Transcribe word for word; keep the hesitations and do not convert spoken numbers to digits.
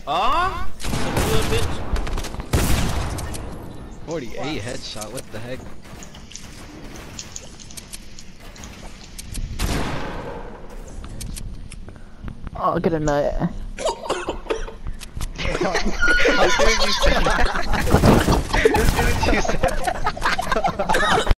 Ah, uh, a little bit. forty-eight headshot. What the heck? Oh, get a nut. As soon as you said that, as soon as you said that.